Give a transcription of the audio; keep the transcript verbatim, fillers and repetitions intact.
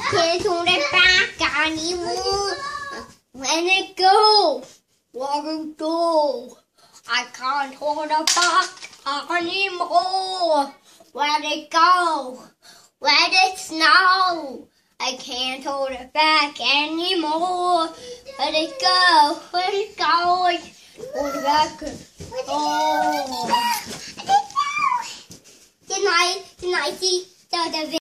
can't hold it back anymore. Let it go. Let it go. I can't hold it back anymore. Let it go. Let it snow. I can't hold it back anymore. Let it go. Let it go. Hold it back. Oh. Good night. Good night. See the